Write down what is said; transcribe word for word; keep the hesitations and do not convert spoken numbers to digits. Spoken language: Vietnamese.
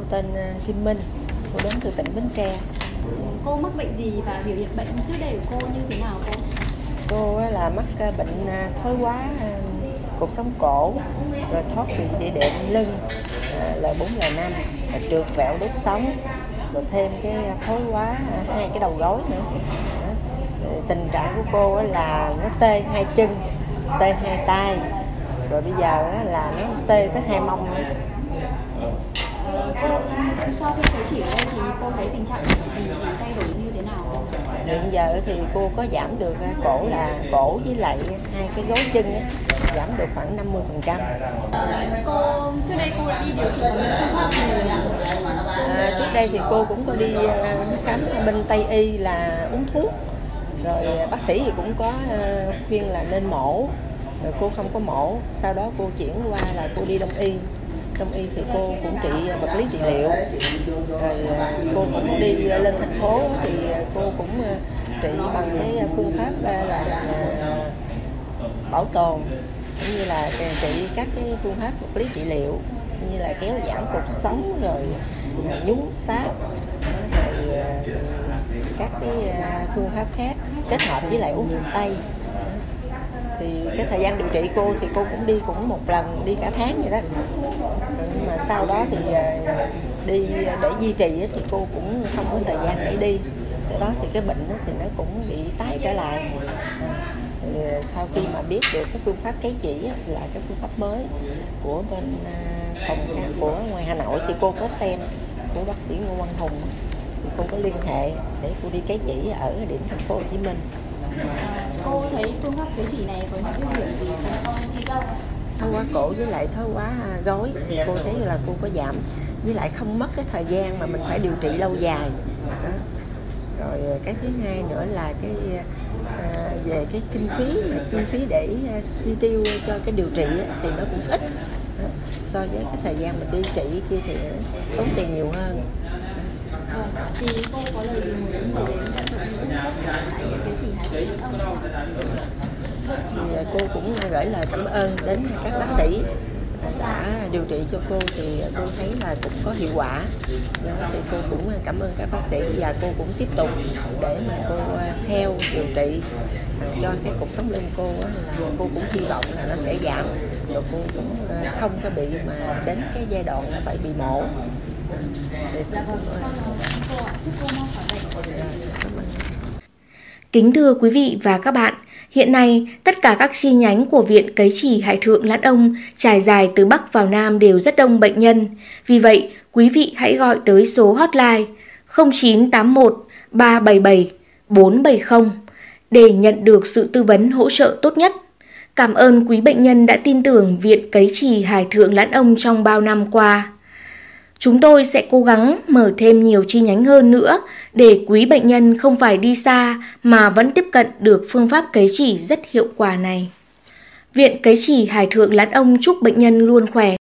tên Kim Minh, cô đến từ tỉnh Bến Tre. Cô mắc bệnh gì và biểu hiện bệnh trước đây của cô như thế nào cô? Cô là mắc bệnh thoái hóa cột sống cổ, rồi thoát vị đĩa đệm lưng L bốn L năm, trượt vẹo đốt sống, rồi thêm cái thoái hóa hai cái đầu gối nữa. Tình trạng của cô là nó tê hai chân, tê hai tay, rồi bây giờ là nó tê tới hai mông nữa. Cô sau khi thấy chỉ ở đây thì cô thấy tình trạng gì để thay đổi như thế nào? Hiện giờ thì cô có giảm được cổ là cổ với lại hai cái gối chân ấy, giảm được khoảng năm mươi phần trăm. Cô trước đây cô đã đi điều trị ở những phương pháp gì rồi ạ? À, trước đây thì cô cũng có đi khám bên Tây y là uống thuốc, rồi bác sĩ thì cũng có khuyên là nên mổ, rồi cô không có mổ. Sau đó cô chuyển qua là cô đi Đông y. Đông y thì cô cũng trị vật lý trị liệu, rồi cô cũng đi lên thành phố thì cô cũng trị bằng cái phương pháp là bảo tồn, cũng như là trị các cái phương pháp vật lý trị liệu như là kéo giãn cột sống, rồi nhúng sáp, rồi các cái phương pháp khác kết hợp với lại uống thuốc tây. Thì cái thời gian điều trị cô thì cô cũng đi cũng một lần, đi cả tháng vậy đó. Nhưng mà sau đó thì đi để duy trì thì cô cũng không có thời gian để đi. Cái đó thì cái bệnh thì nó cũng bị tái trở lại. À, sau khi mà biết được cái phương pháp cấy chỉ là cái phương pháp mới của bên phòng khám của ngoài Hà Nội thì cô có xem của bác sĩ Ngô Văn Hùng, thì cô có liên hệ để cô đi cấy chỉ ở điểm thành phố Hồ Chí Minh. Cô thấy phương pháp cấy chỉ này có những ưu điểm gì không? Thoái hóa cổ với lại thoái hóa gối thì cô thấy là cô có giảm, với lại không mất cái thời gian mà mình phải điều trị lâu dài đó. Rồi cái thứ hai nữa là cái à, về cái kinh phí mà chi phí để uh, chi tiêu cho cái điều trị thì nó cũng ít đó. So với cái thời gian mình đi trị kia thì tốn tiền nhiều hơn. Vâng, thì cô có lời gì muốn đến gửi đến các bệnh nhân tại Viện Cấy Chỉ Hải Thượng Lãn Ông? Thì cô cũng gửi lời cảm ơn đến các bác sĩ đã điều trị cho cô, thì cô thấy là cũng có hiệu quả. Nên thì cô cũng cảm ơn các bác sĩ, và cô cũng tiếp tục để mà cô theo điều trị cho cái cột sống lưng cô, là cô cũng hy vọng là nó sẽ giảm, rồi cô cũng không có bị mà đến cái giai đoạn là phải bị mổ. Kính thưa quý vị và các bạn, hiện nay tất cả các chi nhánh của Viện Cấy Chỉ Hải Thượng Lãn Ông trải dài từ Bắc vào Nam đều rất đông bệnh nhân. Vì vậy, quý vị hãy gọi tới số hotline không chín tám một ba bảy bảy bốn bảy không để nhận được sự tư vấn hỗ trợ tốt nhất. Cảm ơn quý bệnh nhân đã tin tưởng Viện Cấy Chỉ Hải Thượng Lãn Ông trong bao năm qua. Chúng tôi sẽ cố gắng mở thêm nhiều chi nhánh hơn nữa để quý bệnh nhân không phải đi xa mà vẫn tiếp cận được phương pháp cấy chỉ rất hiệu quả này. Viện Cấy Chỉ Hải Thượng Lãn Ông chúc bệnh nhân luôn khỏe.